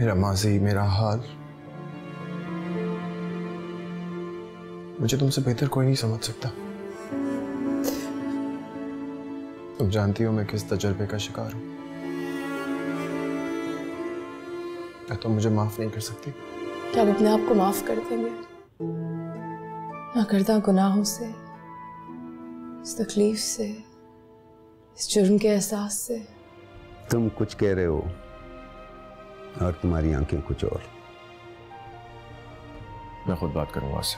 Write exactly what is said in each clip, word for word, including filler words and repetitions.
मेरा माजी, मेरा हाल मुझे तुमसे बेहतर कोई नहीं समझ सकता। तुम जानती हो मैं किस तजर्बे का शिकार हूं। क्या तुम मुझे माफ नहीं कर सकती? क्या आप अपने आप को माफ कर देंगे? नाकर्दा गुनाहों से, इस तकलीफ से, इस जुर्म के एहसास से। तुम कुछ कह रहे हो और तुम्हारी आंखें कुछ और। मैं खुद बात करूंगा उससे।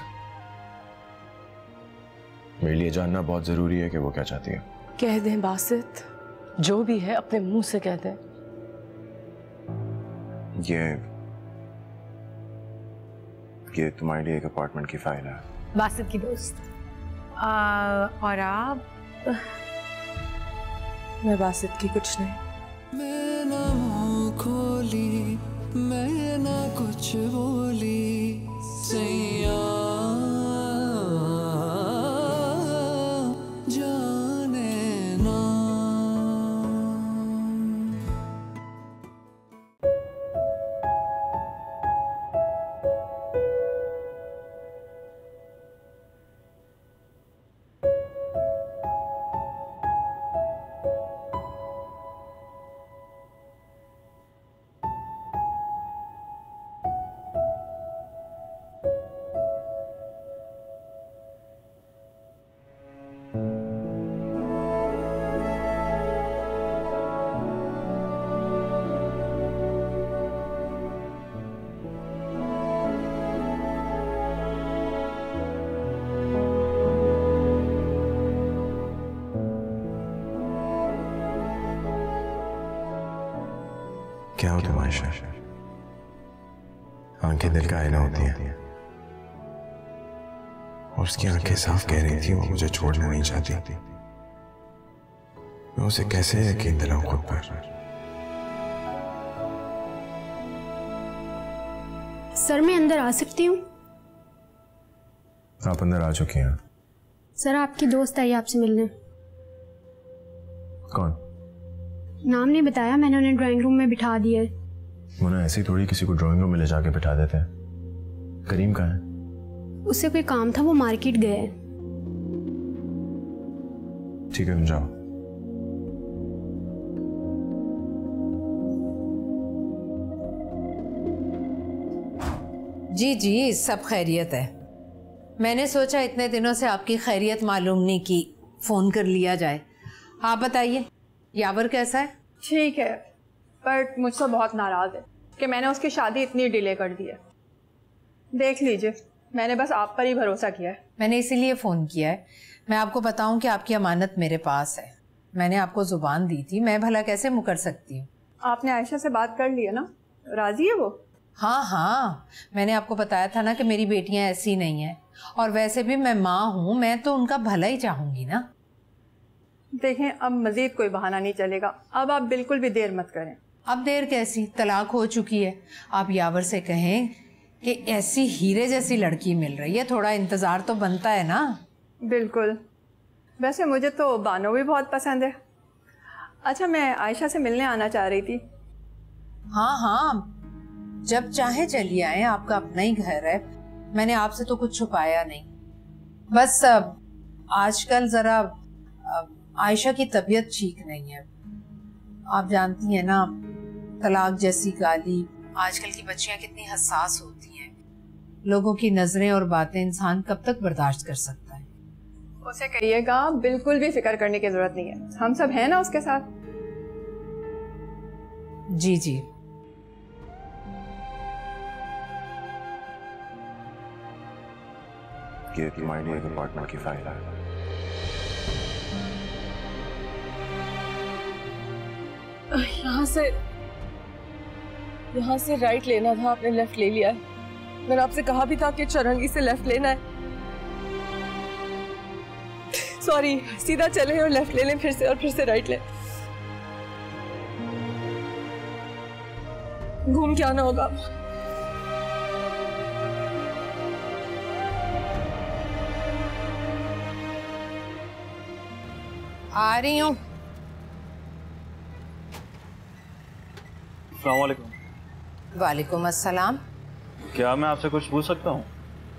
मेरे लिए जानना बहुत जरूरी है कि वो क्या चाहती है। कह दें बासित, जो भी है अपने मुंह से कह दें। ये ये तुम्हारे लिए एक अपार्टमेंट की फाइल है। बासित की दोस्त। आ, और आप? मैं बासित की कुछ नहीं। मैं ना मुँह खोली, मैं ना कुछ बोली, सैया जाने ना। क्या हो तुम आयशा? आंखें दिल का आईना होती हैं और उसकी आंखें साफ कह रही थी वो मुझे छोड़ना नहीं चाहती। मैं उसे कैसे यकीन दिलाऊं खुद पर? सर मैं अंदर आ सकती हूँ? आप अंदर आ चुकी हैं। सर आपकी दोस्त आई आपसे मिलने। कौन? नाम नहीं बताया, मैंने उन्हें ड्राइंग रूम में बिठा दिया है। मुन्ना ऐसे ही थोड़ी किसी को ड्राइंग रूम में ले जाके बिठा देते हैं। करीम कहाँ है? उससे कोई काम था, वो मार्केट गया है। ठीक है तुम जाओ। जी जी सब खैरियत है। मैंने सोचा इतने दिनों से आपकी खैरियत मालूम नहीं की, फोन कर लिया जाए। आप बताइए यावर कैसा है? ठीक है, बट मुझसे बहुत नाराज़ है कि मैंने उसकी शादी इतनी डिले कर दी है। देख लीजिए, मैंने बस आप पर ही भरोसा किया है। मैंने इसीलिए फ़ोन किया है। मैं आपको बताऊं कि आपकी अमानत मेरे पास है। मैंने आपको ज़ुबान दी थी, मैं भला कैसे मुकर सकती हूँ। आपने आयशा से बात कर ली है ना? राज़ी है वो? हाँ हाँ, मैंने आपको बताया था ना कि मेरी बेटियाँ ऐसी नहीं हैं, और वैसे भी मैं माँ हूँ, मैं तो उनका भला ही चाहूँगी ना। देखें, अब मज़ीद कोई बहाना नहीं चलेगा। अब आप बिल्कुल भी देर मत करें। अब देर कैसी, तलाक हो चुकी है। आप यावर से कहें कि ऐसी हीरे जैसी लड़की मिल रही है, थोड़ा इंतज़ार तो बनता है ना। बिल्कुल। वैसे मुझे तो बानो भी बहुत पसंद है। अच्छा, मैं आयशा से मिलने आना चाह रही थी। हाँ हाँ, जब चाहे चलिए आए, आपका अपना ही घर है। मैंने आपसे तो कुछ छुपाया नहीं। बस आजकल ज़रा आयशा की तबीयत ठीक नहीं है। आप जानती हैं ना, तलाक जैसी गाली, आजकल की बच्चियां कितनी हसास होती हैं। लोगों की नजरें और बातें इंसान कब तक बर्दाश्त कर सकता है। उसे कहिएगा बिल्कुल भी फिक्र करने की जरूरत नहीं है, हम सब हैं ना उसके साथ। जी जी। ये तुम्हारे लिए एक अपार्टमेंट की फाइल है। यहाँ से यहाँ से राइट लेना था, आपने लेफ्ट ले लिया है। मैंने आपसे कहा भी था कि चौरंगी से लेफ्ट लेना है। सॉरी, सीधा चले और लेफ्ट ले लें, फिर से और फिर से राइट लें। घूम के आना होगा। आ रही हूँ। वालेकुम अस्सलाम। क्या मैं आपसे कुछ पूछ सकता हूँ?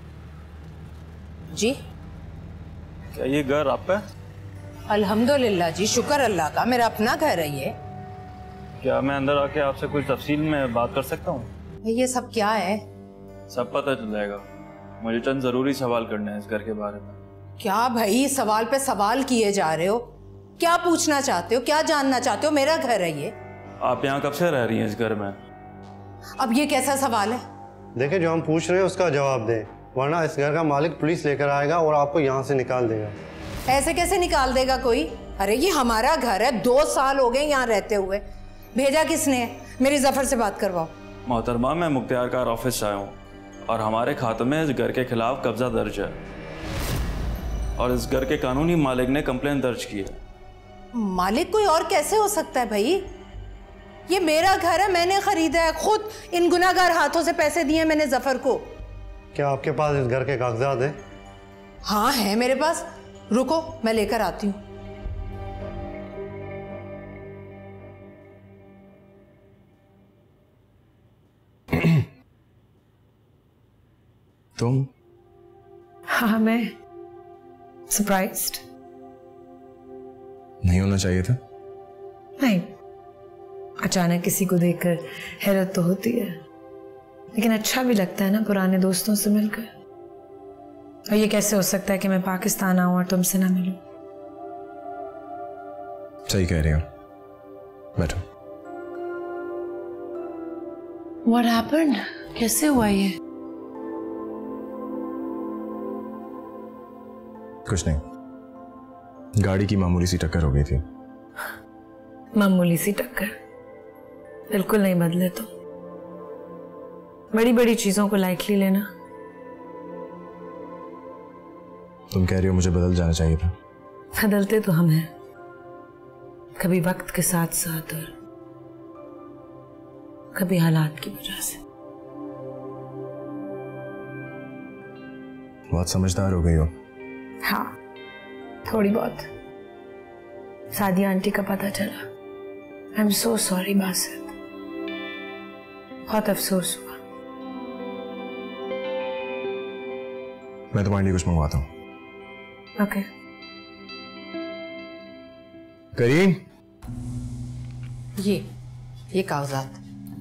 जी। क्या ये घर आपका है? अल्हम्दुलिल्लाह जी, शुक्र अल्लाह का, मेरा अपना घर है ये। क्या मैं अंदर आके आपसे कुछ तफसील में बात कर सकता हूँ? ये सब क्या है? सब पता चल जाएगा। मुझे चंद जरूरी सवाल करने हैं इस घर के बारे में। क्या भाई सवाल पे सवाल किए जा रहे हो? क्या पूछना चाहते हो, क्या जानना चाहते हो? मेरा घर है ये। आप यहाँ कब से रह रही हैं इस घर में? अब ये कैसा सवाल है? देखिए, जो हम पूछ रहे हैं उसका जवाब दें, वरना इस घर का मालिक पुलिस लेकर आएगा और आपको यहाँ से निकाल देगा। ऐसे कैसे निकाल देगा कोई? अरे ये हमारा घर है, दो साल हो गए यहाँ रहते हुए। भेजा किसने है? मेरी जफर से बात करवाओ। मोहतरमा, मैं मुख्तियार कार ऑफिस से आया हूँ और हमारे खाते में इस घर के खिलाफ कब्जा दर्ज है और इस घर के कानूनी मालिक ने कंप्लेन दर्ज की है। मालिक कोई और कैसे हो सकता है भाई? ये मेरा घर है, मैंने खरीदा है, खुद इन गुनाहगार हाथों से पैसे दिए मैंने जफर को। क्या आपके पास इस घर के कागजात हैं? हाँ है मेरे पास, रुको मैं लेकर आती हूँ। तुम? हाँ, मैं सरप्राइज्ड। नहीं होना चाहिए था। नहीं, अचानक किसी को देखकर हैरत तो होती है, लेकिन अच्छा भी लगता है ना पुराने दोस्तों से मिलकर। और ये कैसे हो सकता है कि मैं पाकिस्तान आऊं और तुमसे ना मिलूं? सही कह रही हो, बैठो। What happened? कैसे हुआ ये? कुछ नहीं, गाड़ी की मामूली सी टक्कर हो गई थी। मामूली सी टक्कर? बिल्कुल नहीं बदले तो। बड़ी बड़ी चीजों को लाइटली लेना। तुम कह रही हो मुझे बदल जाना चाहिए था? बदलते तो हम हैं, कभी वक्त के साथ साथ और कभी हालात की वजह से। बहुत समझदार हो गई हो। हाँ, थोड़ी बहुत। सादिया आंटी का पता चला। I am so sorry Basit, बहुत अफसोस हुआ। मैं तुम्हारे लिए कुछ मंगवाता हूँ। ओके। करीम, ये ये कागजात।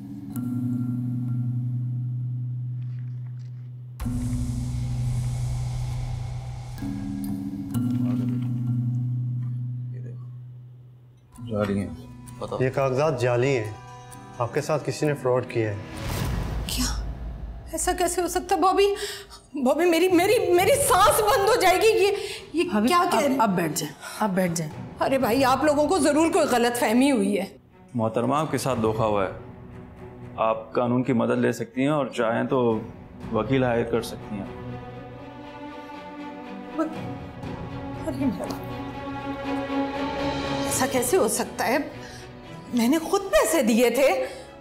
जाली हैं, बताओ। ये कागजात जाली हैं, आपके साथ किसी ने फ्रॉड किया है। क्या? ऐसा कैसे हो सकता? बॉबी, बॉबी मेरी मेरी मेरी सांस बंद हो जाएगी। ये ये क्या कह रहे? अब बैठ जाए, अब बैठ जाए। अरे भाई, आप लोगों को जरूर कोई गलत फहमी हुई है। मोहतरमा, आपके साथ धोखा हुआ है। आप कानून की मदद ले सकती हैं और चाहें तो वकील हायर कर सकती हैं। अरे मेरा, ऐसा कैसे हो सकता है? मैंने खुद पैसे दिए थे।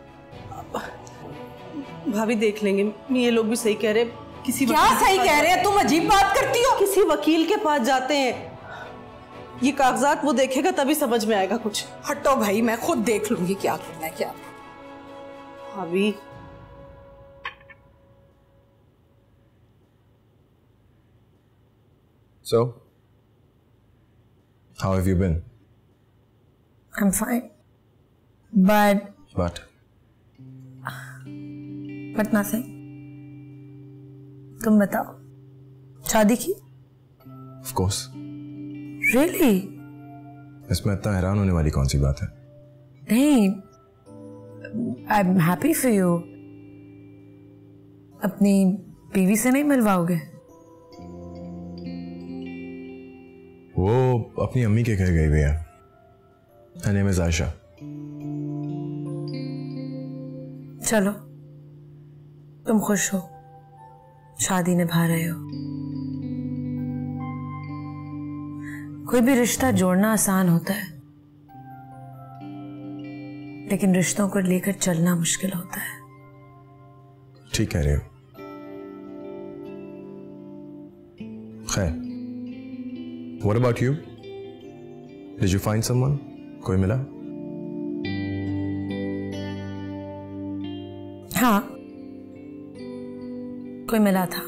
भाभी देख लेंगे, ये लोग भी सही कह रहे। किसी क्या सही कह रहे हैं? तुम अजीब बात करती हो। किसी वकील के पास जाते हैं, ये कागजात वो देखेगा तभी समझ में आएगा कुछ। हटो भाई, मैं खुद देख लूंगी क्या करना है। क्या भाभी, So, how have you been? I'm fine, but But but nothing. तुम बताओ, शादी की? of course. Really? इसमें इतना हैरान होने वाली कौन सी बात है? नहीं, I'm happy for you. अपनी बीवी से नहीं मिलवाओगे? वो अपनी अम्मी के घर गई हुई है। Her name is Aisha. चलो, तुम खुश हो, शादी निभा रहे हो। कोई भी रिश्ता जोड़ना आसान होता है, लेकिन रिश्तों को लेकर चलना मुश्किल होता है। ठीक कह रहे हो। खैर, what about you? Did you find someone? कोई मिला? हाँ, कोई मिला था,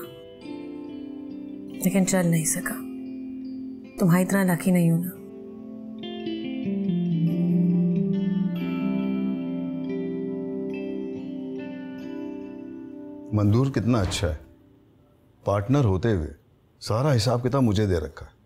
लेकिन चल नहीं सका। तुम्हारी इतना लकी नहीं हूं ना। मंदूर कितना अच्छा है, पार्टनर होते हुए सारा हिसाब किताब मुझे दे रखा है।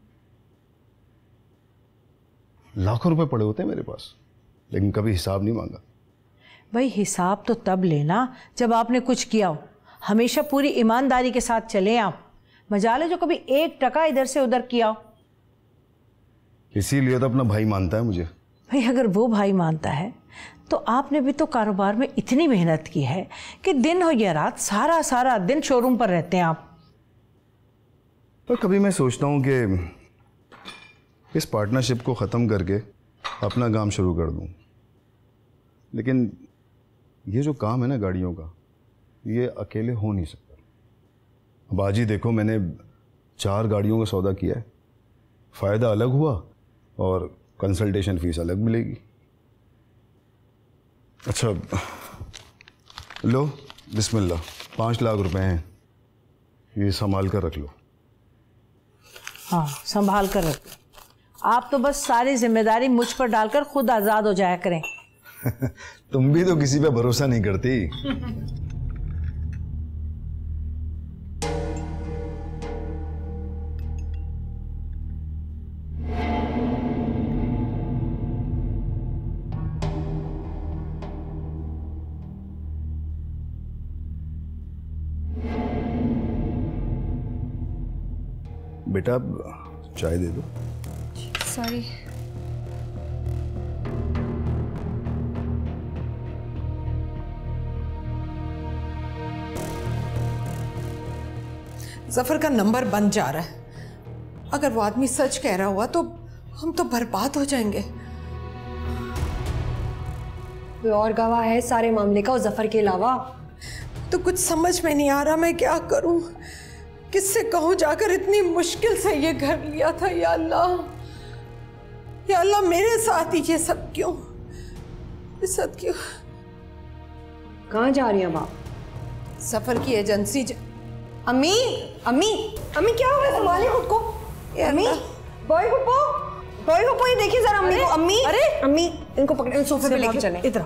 लाखों रुपए पड़े होते हैं मेरे पास, लेकिन कभी हिसाब नहीं मांगा। भाई हिसाब तो तब लेना जब आपने कुछ किया हो। हमेशा पूरी ईमानदारी के साथ चलें आप। मजाले जो कभी एक टका इधर से उधर किया हो। इसीलिए तो अपना भाई मानता है मुझे। भाई अगर वो भाई मानता है तो आपने भी तो कारोबार में इतनी मेहनत की है कि दिन हो या रात सारा सारा दिन शोरूम पर रहते हैं आप। तो कभी मैं सोचता हूँ कि इस पार्टनरशिप को ख़त्म करके अपना काम शुरू कर दूँ, लेकिन ये जो काम है ना गाड़ियों का, ये अकेले हो नहीं सकता। अब आज ही देखो, मैंने चार गाड़ियों का सौदा किया है। फ़ायदा अलग हुआ और कंसल्टेशन फीस अलग मिलेगी। अच्छा लो, बिस्मिल्लाह, पाँच लाख रुपए हैं, ये संभाल कर रख लो। हाँ संभाल कर रख लो। आप तो बस सारी जिम्मेदारी मुझ पर डालकर खुद आज़ाद हो जाया करें। तुम भी तो किसी पे भरोसा नहीं करती। बेटा चाय दे दो। सॉरी। जफर का नंबर बंद जा रहा है। अगर वो आदमी सच कह रहा हुआ तो हम तो बर्बाद हो जाएंगे। कोई और गवाह है सारे मामले का, और जफर के अलावा? तो कुछ समझ में नहीं आ रहा मैं क्या करूं, किससे कहूं जाकर। इतनी मुश्किल से ये घर लिया था। या अल्लाह, या अल्लाह, मेरे साथ ही ये सब क्यों, ये सब क्यों? कहाँ जा रही हैं आप? सफर की एजेंसी ज... अम्मी, अम्मी, अम्मी क्या हुआ? संभालिए खुद को। अम्मी, बॉय गुप्पो, बॉय गुप्पो, ये देखिए जरा अम्मी को। अम्मी, अरे अम्मी, इनको पकड़े, सोफे पे लेके चले। इधर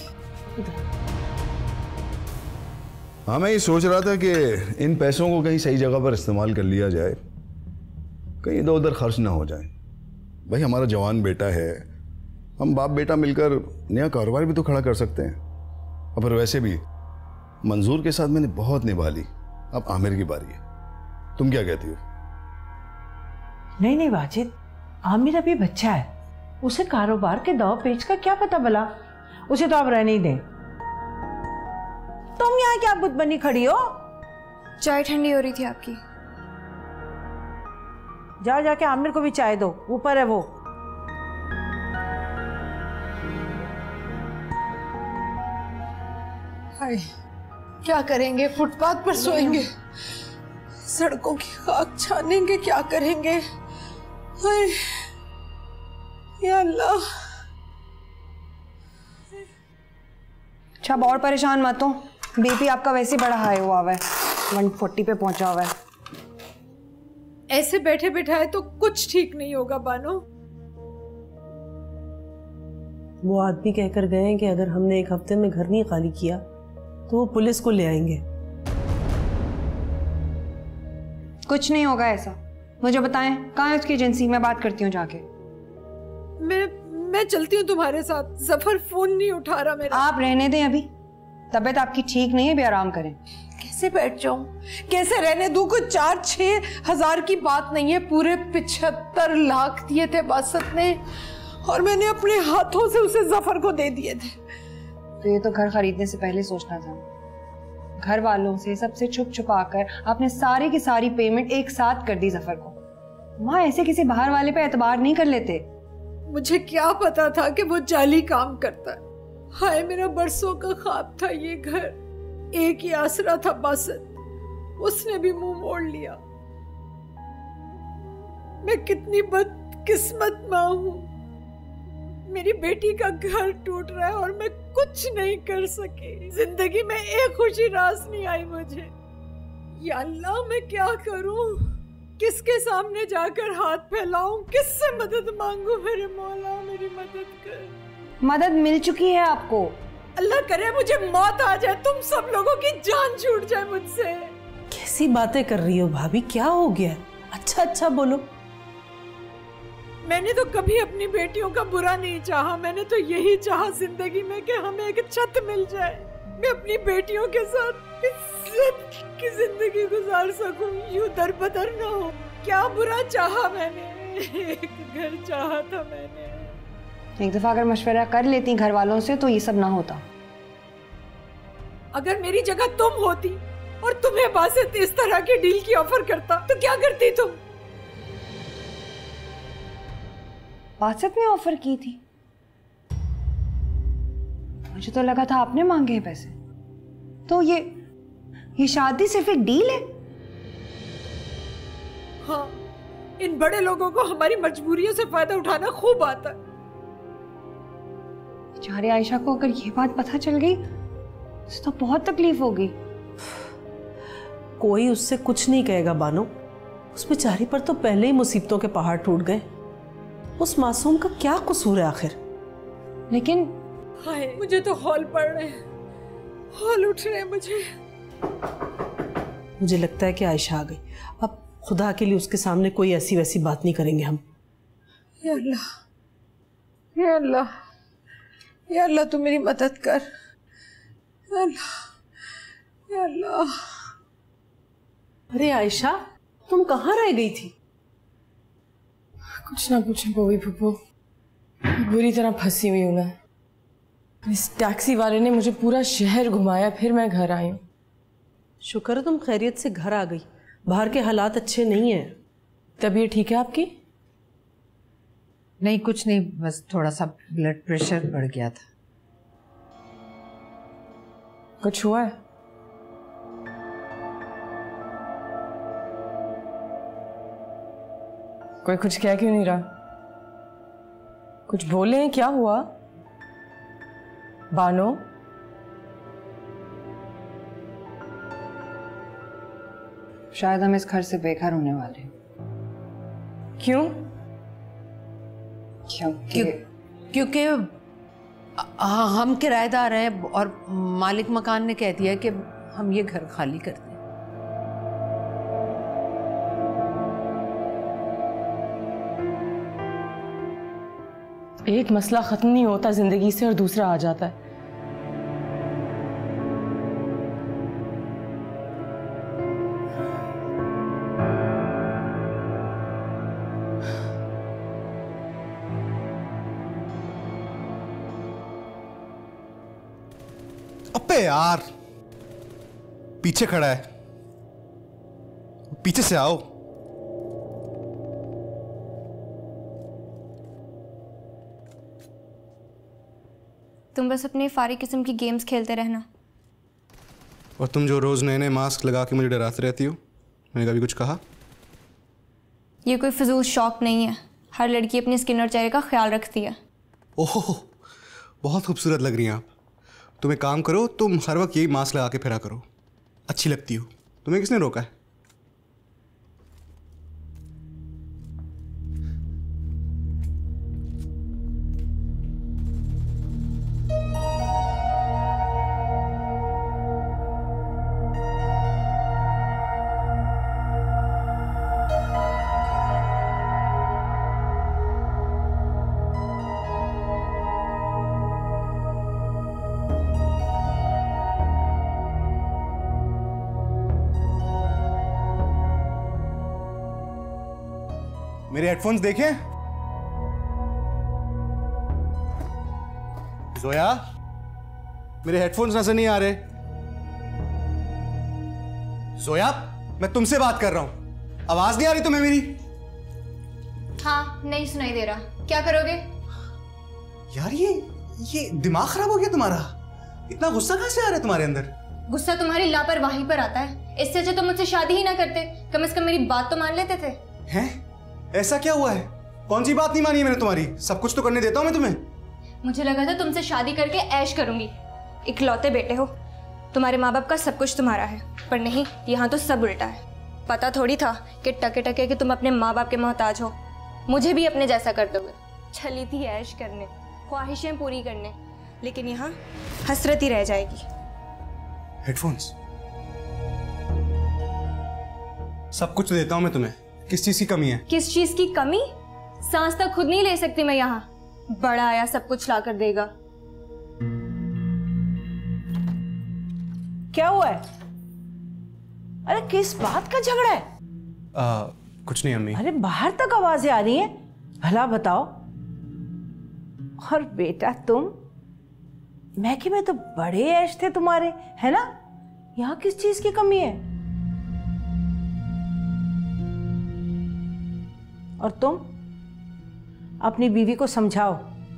हाँ, मैं ये सोच रहा था कि इन पैसों को कहीं सही जगह पर इस्तेमाल कर लिया जाए, कहीं इधर उधर खर्च ना हो जाए। भाई हमारा जवान बेटा है, हम बाप बेटा मिलकर नया कारोबार भी तो खड़ा कर सकते हैं। और फिर वैसे भी मंजूर के साथ मैंने बहुत निभा ली, अब आमिर की बारी है। तुम क्या कहती हो? नहीं नहीं वाजिद, आमिर अभी बच्चा है, उसे कारोबार के दाव पेच का क्या पता भला। उसे तो आप रहने ही दें। तुम यहाँ क्या बुत बनी खड़ी हो? चाय ठंडी हो रही थी आपकी। जाओ जाके आमिर को भी चाय दो, ऊपर है वो। हाय, क्या करेंगे? फुटपाथ पर सोएंगे, सड़कों की खाक छानेंगे, क्या करेंगे? हाय, या अल्लाह। अच्छा अब और परेशान मत हो, बीपी आपका वैसे बड़ा हाई हुआ हुआ है, वन फोर्टी पे पहुंचा हुआ है। ऐसे बैठे बैठाए तो कुछ ठीक नहीं होगा बानो। वो आदमी कहकर गए हैं कि अगर हमने एक हफ्ते में घर नहीं खाली किया तो वो पुलिस को ले आएंगे। कुछ नहीं होगा ऐसा, मुझे बताएं कहाँ है उसकी एजेंसी, मैं बात करती हूँ जाके। मैं मैं चलती हूँ तुम्हारे साथ। जफर फोन नहीं उठा रहा मेरा। आप रहने दें, अभी तबीयत आपकी ठीक नहीं है, भी आराम करें। कैसे बैठ जाऊं, कैसे रहने दूं? कुछ चार छह हजार की बात नहीं है, पूरे पिछहत्तर लाख दिए थे बासत ने, और मैंने अपने हाथों से उसे जफर को दे दिए थे। तो ये तो घर खरीदने से पहले सोचना था। घर वालों से सबसे छुप छुपा कर आपने सारी की सारी पेमेंट एक साथ कर दी जफर को। माँ ऐसे किसी बाहर वाले पे एतबार नहीं कर लेते। मुझे क्या पता था कि वो जाली काम करता है। हाय, मेरा बरसों का ख्वाब था ये घर, एक ही आसरा था बासत, उसने भी मुंह मोड़ लिया। मैं कितनी बदकिस्मत माँ हूं। मेरी बेटी का घर टूट रहा है और मैं कुछ नहीं कर सकी। जिंदगी में एक खुशी रास नहीं आई मुझे। या अल्लाह मैं क्या करूं? किसके सामने जाकर हाथ फैलाऊं? किससे मदद मांगूं? मेरे मौला मेरी मदद कर। मदद मिल चुकी है आपको। अल्लाह करे मुझे मौत आ जाए, तुम सब लोगों की जान छूट जाए मुझसे। कैसी बातें कर रही हो भाभी, क्या हो गया? अच्छा अच्छा बोलो। मैंने तो कभी अपनी बेटियों का बुरा नहीं चाहा। मैंने तो यही चाहा जिंदगी में कि हमें एक छत मिल जाए, मैं अपनी बेटियों के साथ इज्जत की जिंदगी गुजार सकूं, यूं दरबदर ना हो। क्या बुरा चाहा मैंने? एक घर चाहा था मैंने। एक दफा अगर मशवरा कर लेती घर वालों से तो ये सब ना होता। अगर मेरी जगह तुम होती और तुम्हें बासित इस तरह की डील की ऑफर करता तो क्या करती तुम? बासित ने ऑफर की थी? मुझे तो लगा था आपने मांगे हैं पैसे। तो ये ये शादी सिर्फ एक डील है? हाँ, इन बड़े लोगों को हमारी मजबूरियों से फायदा उठाना खूब आता है। बेचारी आयशा को अगर ये बात पता चल गई तो बहुत तकलीफ होगी। कोई उससे कुछ नहीं कहेगा बानो, उस बेचारी पर तो पहले ही मुसीबतों के पहाड़ टूट गए। उस मासूम का क्या कसूर है आखिर? लेकिन हाय, मुझे तो हॉल पड़ रहे हैं, हॉल उठ रहे हैं मुझे। मुझे लगता है कि आयशा आ गई। अब खुदा के लिए उसके सामने कोई ऐसी वैसी बात नहीं करेंगे हम। या अल्लाह, या अल्लाह, या अल्लाह तू मेरी मदद कर। या अल्लाह, या अल्लाह। अरे आयशा, तुम कहाँ रह गई थी? कुछ ना पूछो बोवी फूफो, बुरी तरह फंसी हुई हूँ मैं। इस टैक्सी वाले ने मुझे पूरा शहर घुमाया, फिर मैं घर आई हूँ। शुक्र है तुम खैरियत से घर आ गई। बाहर के हालात अच्छे नहीं हैं। तबीयत ठीक है आपकी? नहीं, कुछ नहीं, बस थोड़ा सा ब्लड प्रेशर बढ़ गया था। कुछ हुआ है? कोई कुछ कह क्यों नहीं रहा? कुछ बोले, क्या हुआ? बानो, शायद हम इस घर से बेघर होने वाले हैं। क्यों? क्योंकि क्योंकि हाँ, हम किराएदार हैं और मालिक मकान ने कह दिया कि हम ये घर खाली कर दें। एक मसला खत्म नहीं होता जिंदगी से और दूसरा आ जाता है। अबे यार, पीछे खड़ा है, पीछे से आओ। तुम बस अपने फारी किस्म की गेम्स खेलते रहना। और तुम जो रोज नए नए मास्क लगा के मुझे डराती रहती हो, मैंने कभी कुछ कहा? ये कोई फजूल शौक नहीं है। हर लड़की अपनी स्किन और चेहरे का ख्याल रखती है। ओह, बहुत खूबसूरत लग रही हैं आप। तुम एक काम करो, तुम हर वक्त यही मास्क लगा के फिरा करो, अच्छी लगती हो। तुम्हें किसने रोका है? मेरे हेडफोन्स देखें? जोया, मेरे हेडफोन्स नजर नहीं आ रहे। जोया, मैं तुमसे बात कर रहा हूं, आवाज नहीं आ रही तुम्हें मेरी? हाँ, नहीं सुनाई दे रहा। क्या करोगे? यार ये ये दिमाग खराब हो गया तुम्हारा। इतना गुस्सा कहां से आ रहा है तुम्हारे अंदर? गुस्सा तुम्हारी लापरवाही पर आता है। इससे अच्छा तुम मुझसे शादी ही ना करते, कम से कम मेरी बात तो मान लेते थे। हैं? ऐसा क्या हुआ है? कौन सी बात नहीं मानी है मैंने तुम्हारी? सब कुछ तो करने देता हूं मैं तुम्हें। मुझे लगा था तुमसे शादी करके ऐश करूंगी। इकलौते बेटे हो, तुम्हारे माँ बाप का सब कुछ तुम्हारा है, पर नहीं, यहाँ तो सब उल्टा है। पता थोड़ी था कि टके टके कि तुम अपने माँ बाप के मोहताज हो। मुझे भी अपने जैसा कर दोगे। चली थी ऐश करने, ख्वाहिशें पूरी करने, लेकिन यहाँ हसरत ही रह जाएगी। हेडफोन्स सब कुछ देता हूँ मैं तुम्हें, किस चीज की कमी है? किस चीज की कमी? सांस तक खुद नहीं ले सकती मैं यहाँ, बड़ा आया सब कुछ ला कर देगा। क्या हुआ है? अरे किस बात का झगड़ा है? आ, कुछ नहीं अम्मी। अरे बाहर तक आवाजें आ रही हैं, भला बताओ। और बेटा तुम, मैं कि मैं तो बड़े ऐश थे तुम्हारे, है ना? यहाँ किस चीज की कमी है? और तुम अपनी बीवी को समझाओ,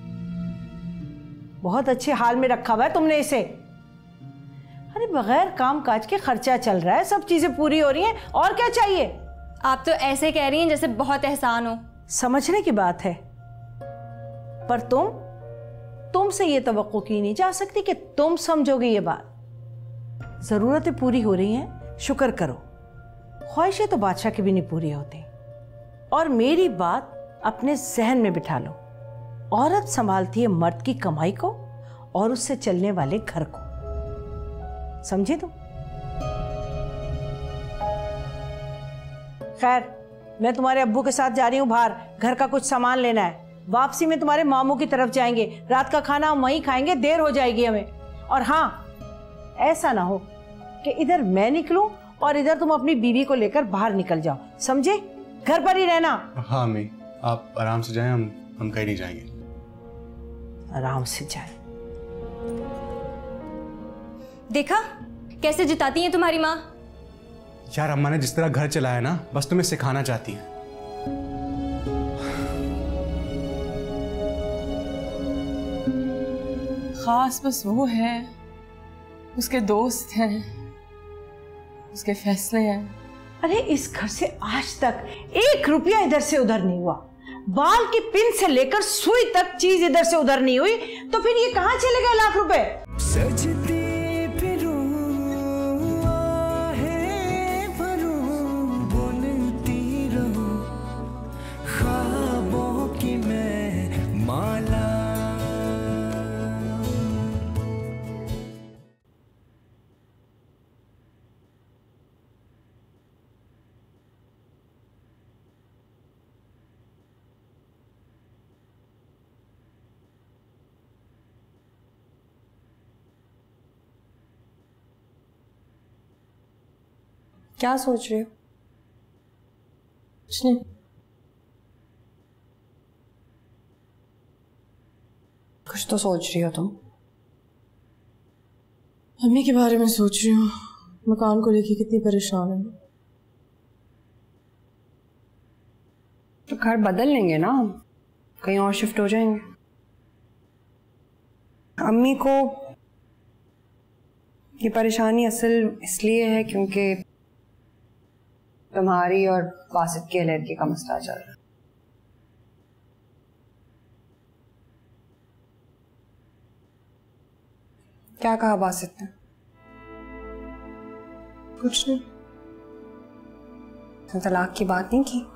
बहुत अच्छे हाल में रखा हुआ है तुमने इसे। अरे बगैर काम काज के खर्चा चल रहा है, सब चीजें पूरी हो रही हैं, और क्या चाहिए? आप तो ऐसे कह रही हैं जैसे बहुत एहसान हो। समझने की बात है, पर तुम तुमसे ये तवक्को की नहीं जा सकती कि तुम समझोगे ये बात। जरूरतें पूरी हो रही हैं, शुक्र करो। ख्वाहिशें तो बादशाह की भी नहीं पूरी होती। और मेरी बात अपने जहन में बिठा लो, औरत संभालती है मर्द की कमाई को और उससे चलने वाले घर को, समझे तुम? खैर, मैं तुम्हारे अब्बू के साथ जा रही हूँ बाहर, घर का कुछ सामान लेना है। वापसी में तुम्हारे मामू की तरफ जाएंगे, रात का खाना हम वहीं खाएंगे, देर हो जाएगी हमें। और हाँ, ऐसा ना हो कि इधर मैं निकलूं और इधर तुम अपनी बीवी को लेकर बाहर निकल जाओ, समझे? घर पर ही रहना। हाँ अम्मी, आप आराम से जाएं, हम हम कहीं नहीं जाएंगे। आराम से जाए। देखा कैसे जिताती है तुम्हारी माँ। यार अम्मा ने जिस तरह घर चलाया ना, बस तुम्हें सिखाना चाहती है। खास बस वो है, उसके दोस्त हैं, उसके फैसले हैं। अरे इस घर से आज तक एक रुपया इधर से उधर नहीं हुआ, बाल की पिन से लेकर सुई तक चीज इधर से उधर नहीं हुई, तो फिर ये कहाँ चले गए लाख रुपए? सजती फिरूं, आहें भरूं, बुनती रहूं, ख्वाबों की मैं माला। क्या सोच रहे हो? कुछ नहीं। कुछ तो सोच रही हो तुम। अम्मी के बारे में सोच रही हूँ, मकान को लेके कितनी परेशान है। तो घर बदल लेंगे ना, कहीं और शिफ्ट हो जाएंगे। अम्मी को ये परेशानी असल इसलिए है क्योंकि तुम्हारी और बासित की अलहदगी का मसला चल रहा है। क्या कहा बासित ने? कुछ नहीं। तो तलाक की बात नहीं की?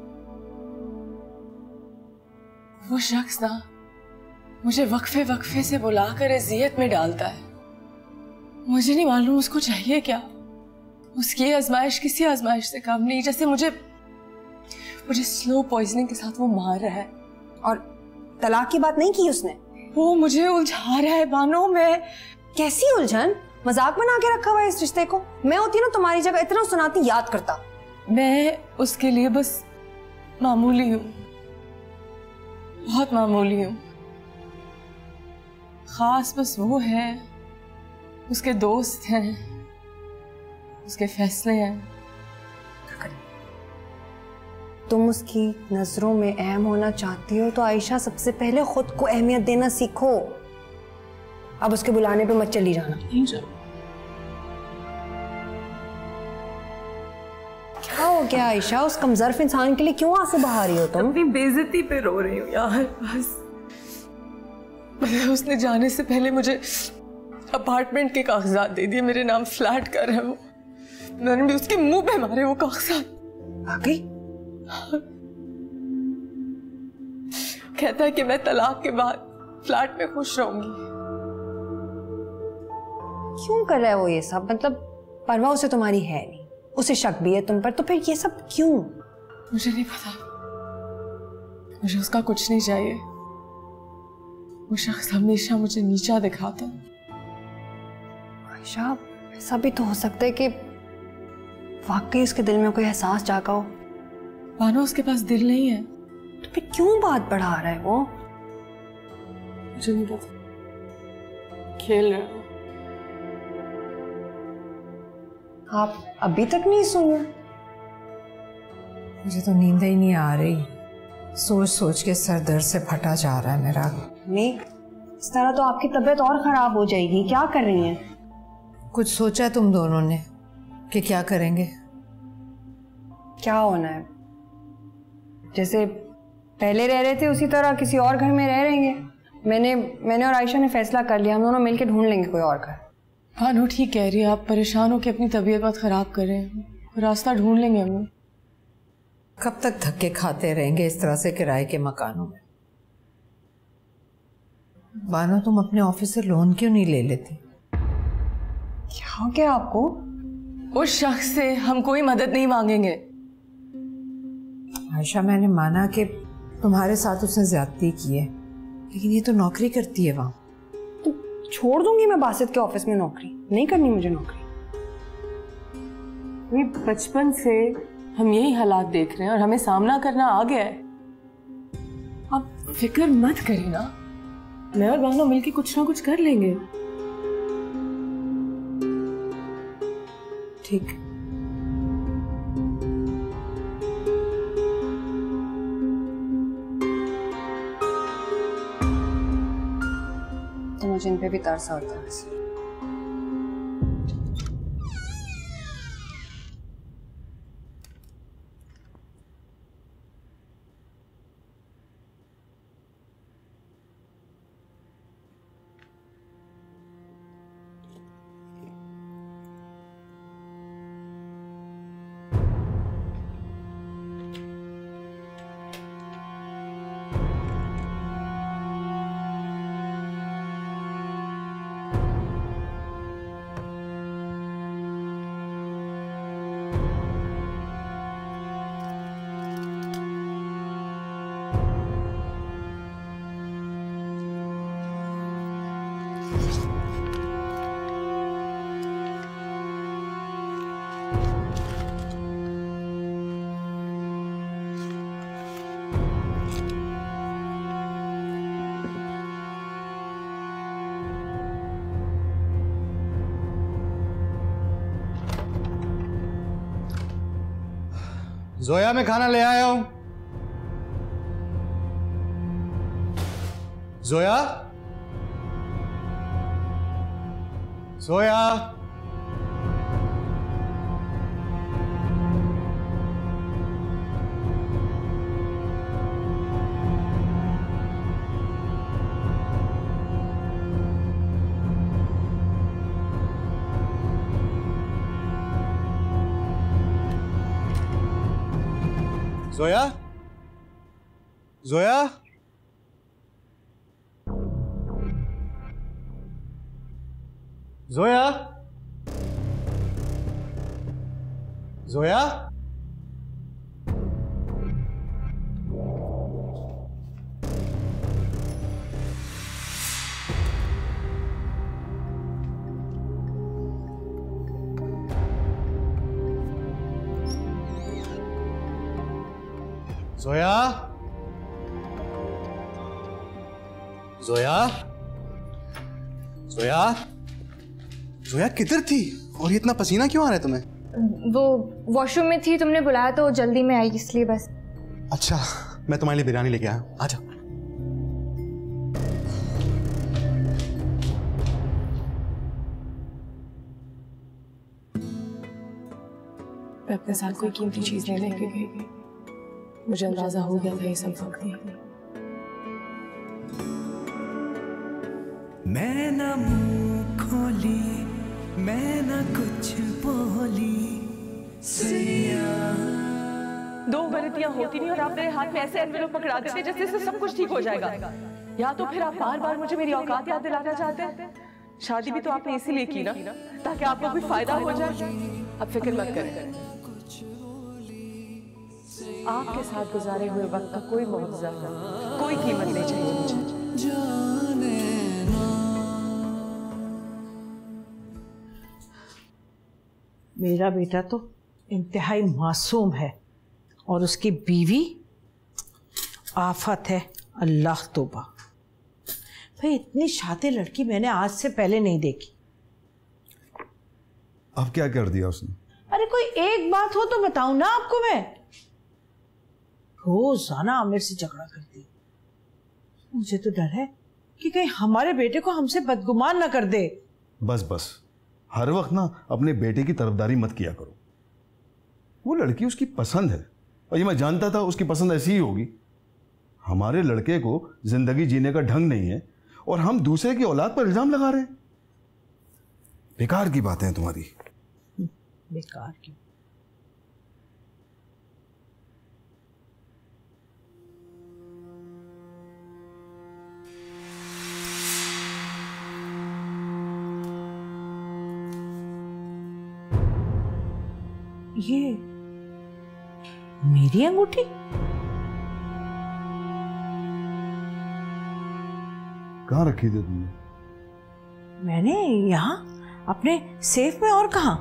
वो शख्स ना मुझे वक्फे वक्फे से बुलाकर अजियत में डालता है। मुझे नहीं मालूम उसको चाहिए क्या। उसकी आजमाइश किसी आजमाइश से कम नहीं, जैसे मुझे मुझे स्लो पॉइजनिंग के साथ वो मार रहा है। और तलाक की बात नहीं की उसने? वो मुझे उलझा रहा है बानो। मैं कैसी उलझन? मजाक बना के रखा हुआ है इस रिश्ते को। मैं होती ना तुम्हारी जगह इतना सुनाती, याद करता। मैं उसके लिए बस मामूली हूँ, बहुत मामूली हूँ। खास बस वो है, उसके दोस्त हैं, उसके फैसले हैं। तुम उसकी नजरों में अहम होना चाहती हो तो आयशा सबसे पहले खुद को अहमियत देना सीखो। अब उसके बुलाने पे मत चली जाना। नहीं जाओ। क्या हो गया आयशा? उस कमजोर इंसान के लिए क्यों आंसू बहा रही हो तुम? अपनी बेइज्जती पे रो रही हूँ यार। बस उसने जाने से पहले मुझे अपार्टमेंट के कागजात दे दिए, मेरे नाम फ्लैट कर है वो। मैंने भी उसके मुंह पे मारे वो कागजात। वाकई? कहता है कि मैं तलाक के बाद फ्लैट में खुश रहूंगी। क्यों कर रहा है वो ये सब? मतलब परवाह उसे तुम्हारी है नहीं, उसे शक भी है तुम पर, तो फिर ये सब क्यों? मुझे नहीं पता, मुझे उसका कुछ नहीं चाहिए। वो शख्स हमेशा मुझे नीचा दिखाता। आयशा, ऐसा भी तो हो सकता है कि वाकई उसके दिल में कोई एहसास जागा हो। बानो, उसके पास दिल नहीं है। तो फिर क्यों बात बढ़ा रहा है वो? मुझे नहीं पता, खेल रहे हो। आप अभी तक नहीं सोए? मुझे तो नींद ही नहीं आ रही, सोच सोच के सर दर्द से फटा जा रहा है मेरा। नहीं, इस तरह तो आपकी तबीयत और खराब हो जाएगी। क्या कर रही हैं? कुछ सोचा है तुम दोनों ने कि क्या करेंगे? क्या होना है? जैसे पहले रह रहे थे उसी तरह किसी और घर में रह रहेंगे। मैंने मैंने और आयशा ने फैसला कर लिया, हम दोनों मिलकर ढूंढ लेंगे कोई और घर। भानु ठीक कह रही है, आप परेशान हो कि अपनी तबीयत मत खराब करें, रास्ता ढूंढ लेंगे हम। कब तक धक्के खाते रहेंगे इस तरह से किराए के मकानों में? बानो, तुम अपने ऑफिस से लोन क्यों नहीं ले लेती? क्या हो गया आपको? उस शख्स से हम कोई मदद नहीं मांगेंगे। आयशा, मैंने माना कि तुम्हारे साथ उसने ज्यादती की है, लेकिन ये तो नौकरी करती है वहां। तो छोड़ दूंगी मैं बासित के ऑफिस में नौकरी? नहीं करनी मुझे नौकरी। बचपन से हम यही हालात देख रहे हैं और हमें सामना करना आ गया है। आप फिक्र मत करिए ना, मैं और बानो मिलके कुछ ना कुछ कर लेंगे। ठीक। तो मुझे इन पे भी तरस आता है। जोया, मैं खाना ले आया हूं। जोया, जोया, जोया, जोया, जोया, जोया, जोया, जोया, जोया, जोया किधर थी और ये इतना पसीना क्यों आ रहा है तुम्हें? वो वॉशरूम में थी, तुमने बुलाया तो जल्दी में आई इसलिए बस। अच्छा, मैं तुम्हारे लिए बिरयानी लेके आया हूं, आजा। मैं अपने साथ कोई कीमती चीज नहीं लेके गई, मुझे अंदाजा हो गया था ये सब वक्त ही। मैं न मुंह खोली, मैं ना कुछ बोली। सैया दो गलतियां होती नहीं और आप मेरे हाथ में ऐसे एनवेलप पकड़ा देते जैसे इससे सब कुछ ठीक हो जाएगा। या तो फिर आप बार बार मुझे मेरी औकात याद दिलाना चाहते हैं। शादी भी तो आपने इसीलिए की ना, ताकि आपको कोई फायदा हो जाए। अब फिक्र मत करें, आपके साथ गुजारे हुए वक्त का कोई मुआवजा, कोई कीमत नहीं चाहिए मुझे। मेरा बेटा तो इंतहाई मासूम है और उसकी बीवी आफत है। अल्लाह तौबा। भाई इतनी शातिर लड़की मैंने आज से पहले नहीं देखी। अब क्या कर दिया उसने? अरे कोई एक बात हो तो बताऊं ना आपको मैं। रोजाना आमिर से झगड़ा करती। मुझे तो डर है कि कहीं हमारे बेटे को हमसे बदगुमान ना कर दे। बस बस, हर वक्त ना अपने बेटे की तरफदारी मत किया करो। वो लड़की उसकी पसंद है और ये मैं जानता था उसकी पसंद ऐसी ही होगी। हमारे लड़के को जिंदगी जीने का ढंग नहीं है और हम दूसरे की औलाद पर इल्जाम लगा रहे हैं। बेकार की बातें हैं तुम्हारी। बेकार की। ये मेरी अंगूठी? कहाँ रखी थी तुमने? मैंने यहाँ अपने सेफ में। और कहाँ?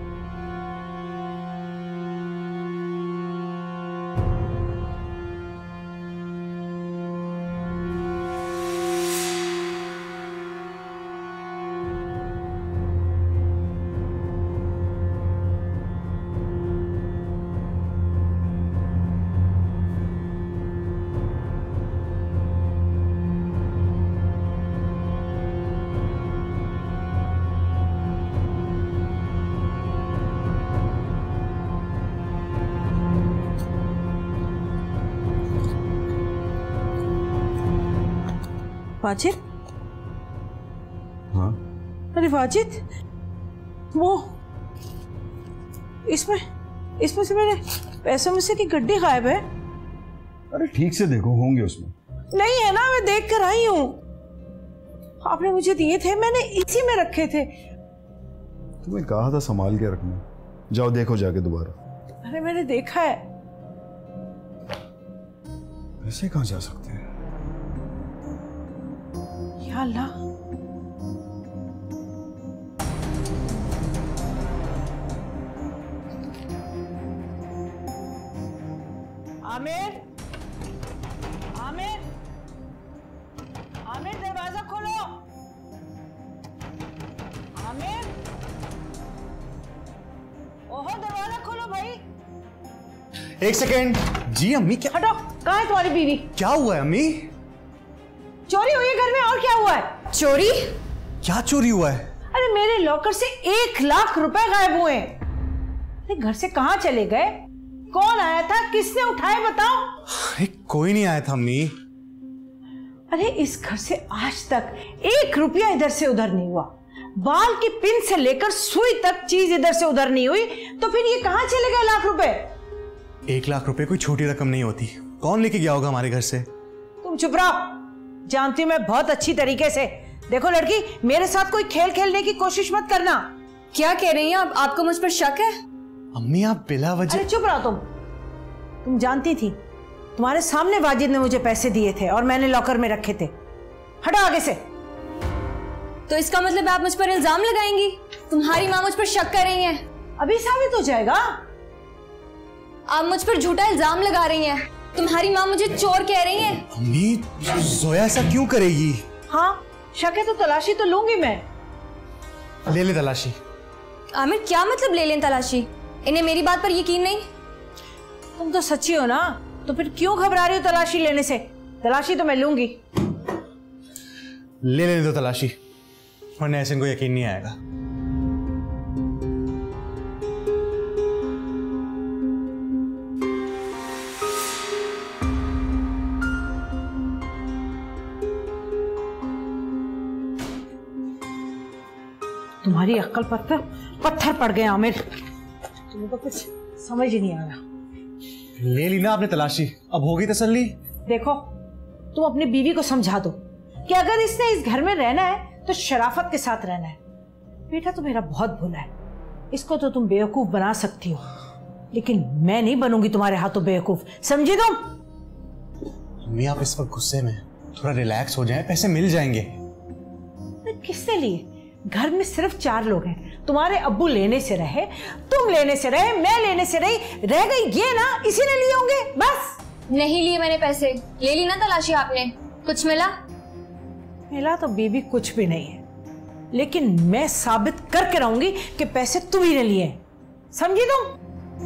वाजिद? हाँ? अरे वाजिद, वो इसमें इसमें से मेरे पैसों में से की गड्डी गायब है। अरे ठीक से देखो, होंगे उसमें। नहीं है ना, मैं देख कर आई हूँ। आपने मुझे दिए थे, मैंने इसी में रखे थे। तुम्हें कहा था संभाल के रखना। जाओ देखो जाके दोबारा। अरे मैंने देखा है। ऐसे कहाँ जा सकते हैं? या अल्लाह, आमिर, आमिर, आमिर दरवाजा खोलो। आमिर, ओहो दरवाजा खोलो भाई। एक सेकेंड। जी अम्मी क्या? हटो, कहाँ है तुम्हारी बीवी? क्या हुआ है अम्मी? चोरी हुई है घर में, और क्या हुआ है? चोरी? क्या चोरी हुआ है? अरे मेरे लॉकर से एक लाख रुपए गायब हुए। अरे घर से कहाँ चले गए? कौन आया था? किसने उठाए? बताओ। अरे कोई नहीं आया था अम्मी। अरे इस घर से आज तक एक रुपया इधर से उधर नहीं हुआ। बाल की पिन से लेकर सुई तक चीज इधर से उधर नहीं हुई, तो फिर ये कहाँ चले गए लाख रुपए? एक लाख रुपए कोई छोटी रकम नहीं होती। कौन लेके गया होगा हमारे घर से? तुम चुप रहो। जानती हूँ मैं बहुत अच्छी तरीके से। देखो लड़की, मेरे साथ कोई खेल खेलने की कोशिश मत करना। क्या कह रही हैं आप? आपको मुझ पर शक है? अम्मी आप बिला वजह। अरे चुप रहो तुम। तुम जानती थी, तुम्हारे सामने वाजिद ने मुझे पैसे दिए थे और मैंने लॉकर में रखे थे। हटो आगे से। तो इसका मतलब आप मुझ पर इल्जाम लगाएंगी? तुम्हारी माँ मुझ पर शक कर रही है। अभी साबित हो जाएगा। आप मुझ पर झूठा इल्जाम लगा रही हैं। तुम्हारी माँ मुझे चोर कह रही है। अम्मी जोया ऐसा क्यों करेगी? हाँ शक है तो तलाशी तो लूंगी मैं। ले ले तलाशी। आमिर क्या मतलब ले लें तलाशी? इन्हें मेरी बात पर यकीन नहीं? तुम तो सच्ची हो ना, तो फिर क्यों घबरा रही हो तलाशी लेने से? तलाशी तो मैं लूंगी। ले ले दो तलाशी, वरना ऐसे इनको यकीन नहीं आएगा। तुम्हारी अक्ल पत्थर पत्थर पड़ गए आमिर, तुम्हें तो कुछ समझ ही नहीं आ रहा। ले ली ना आपने तलाशी, अब होगी तसल्ली। देखो तुम अपनी बीवी को समझा दो कि अगर इसने इस घर में रहना है तो शराफत के साथ रहना है। बेटा तो मेरा बहुत भूला है, इसको तो तुम बेवकूफ बना सकती हो, लेकिन मैं नहीं बनूंगी तुम्हारे हाथों बेवकूफ, समझी तुम? मम्मी आप इस वक्त गुस्से में, थोड़ा रिलैक्स हो जाएं, पैसे मिल जाएंगे। किससे लिए? घर में सिर्फ चार लोग हैं, तुम्हारे अब्बू लेने से रहे, तुम लेने से रहे, मैं लेने से रही, रह गई ये ना इसी ने लिए होंगे बस। नहीं लिए मैंने पैसे, ले ली ना तलाशी आपने, कुछ मिला? मिला तो बीबी कुछ भी नहीं है, लेकिन मैं साबित करके रहूंगी कि पैसे तुम ही ने लिए, समझी तुम?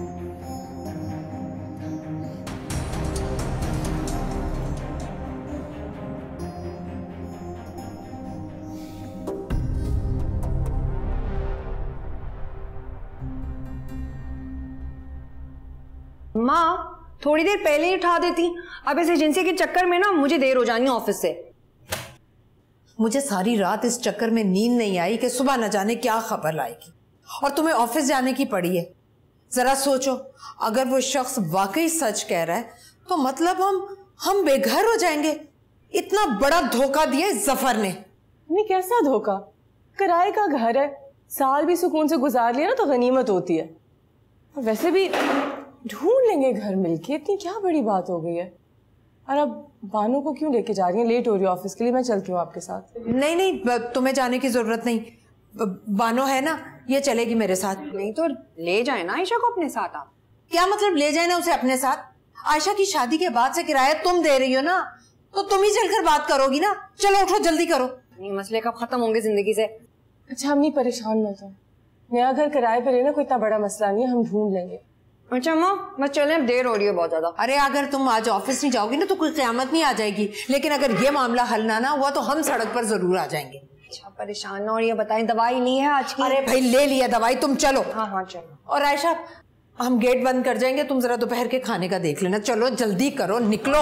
माँ थोड़ी देर पहले ही उठा देती, अब इस एजेंसी के चक्कर में ना मुझे देर हो जानी ऑफिस से। मुझे सारी रात इस चक्कर में नींद नहीं आई कि सुबह न जाने क्या खबर लाएगी, और तुम्हें ऑफिस जाने की पड़ी है। जरा सोचो, अगर वो शख्स वाकई सच कह रहा है तो मतलब हम हम बेघर हो जाएंगे। इतना बड़ा धोखा दिया जफर ने। नहीं, कैसा धोखा? किराए का घर है, साल भी सुकून से गुजार लिया ना तो गनीमत होती है। और वैसे भी ढूंढ लेंगे घर मिलके, इतनी क्या बड़ी बात हो गई है। और अब बानो को क्यों लेके जा रही हैं? लेट हो रही है ऑफिस के लिए, मैं चलती हूँ आपके साथ। नहीं नहीं, तुम्हें जाने की जरूरत नहीं, बानो है ना, ये चलेगी मेरे साथ। नहीं तो ले जाए ना आयशा को अपने साथ। आप क्या मतलब ले जाए ना उसे अपने साथ? आयशा की शादी के बाद से किराया तुम दे रही हो ना, तो तुम ही चलकर बात करोगी ना। चलो उठो, जल्दी करो। ये मसले कब खत्म होंगे जिंदगी से? अच्छा अम्मी परेशान मत हो, नया घर किराए पर लेना कोई इतना बड़ा मसला नहीं है, हम ढूंढ लेंगे। अच्छा अम्मा बस चले, अब देर हो रही है बहुत ज्यादा। अरे अगर तुम आज ऑफिस नहीं जाओगी ना तो कोई क़यामत नहीं आ जाएगी, लेकिन अगर ये मामला हल ना ना हुआ तो हम सड़क पर जरूर आ जाएंगे। अच्छा परेशान ना, और ये बताएं दवाई ली है आज की? अरे भाई ले लिया दवाई, तुम चलो। हाँ हाँ चलो। और आयशा हम गेट बंद कर जाएंगे, तुम जरा दोपहर के खाने का देख लेना। चलो जल्दी करो, निकलो।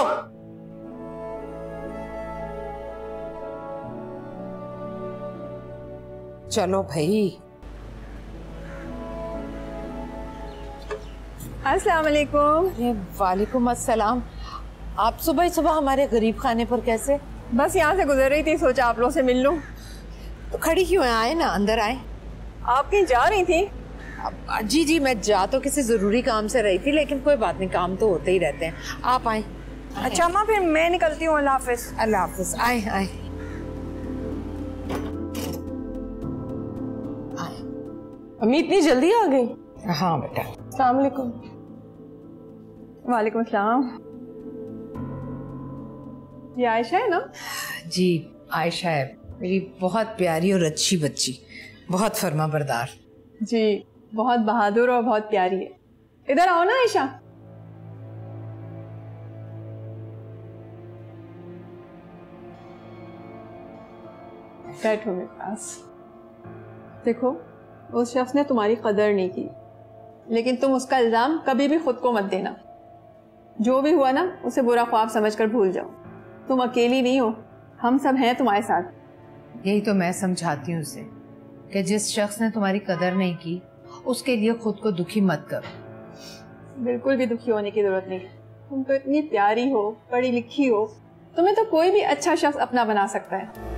चलो भाई। अस्सलाम वालेकुम। वालेकुम अस्सलाम। आप सुबह सुबह हमारे गरीब खाने पर कैसे? बस यहाँ से गुजर रही थी, सोचा आप लोगों से मिल लूं। तो खड़ी क्यों है? आए ना, अंदर आए। आप कहीं जा रही थी? जी जी मैं जा तो किसी जरूरी काम से रही थी, लेकिन कोई बात नहीं, काम तो होते ही रहते हैं। आप आए। अच्छा अम्मा फिर मैं निकलती हूँ, अल्लाह हाफिज। अल्लाह हाफिज। आए आए अम्मी इतनी जल्दी आ गई? हाँ बेटा। अस्सलाम वालेकुम। वालेकुम सलाम। ये आयशा है ना? जी आयशा है, मेरी बहुत प्यारी और अच्छी बच्ची, बहुत फर्मा बरदार। जी बहुत बहादुर और बहुत प्यारी है। इधर आओ ना आयशा। बैठो मेरे पास। देखो उस शख्स ने तुम्हारी कदर नहीं की, लेकिन तुम उसका इल्जाम कभी भी खुद को मत देना। जो भी हुआ ना उसे बुरा ख्वाब समझकर भूल जाओ। तुम अकेली नहीं हो, हम सब हैं तुम्हारे साथ। यही तो मैं समझाती हूँ उसे कि जिस शख्स ने तुम्हारी कदर नहीं की उसके लिए खुद को दुखी मत करो। बिल्कुल भी दुखी होने की जरूरत नहीं। तुम तो इतनी प्यारी हो, पढ़ी लिखी हो, तुम्हें तो कोई भी अच्छा शख्स अपना बना सकता है।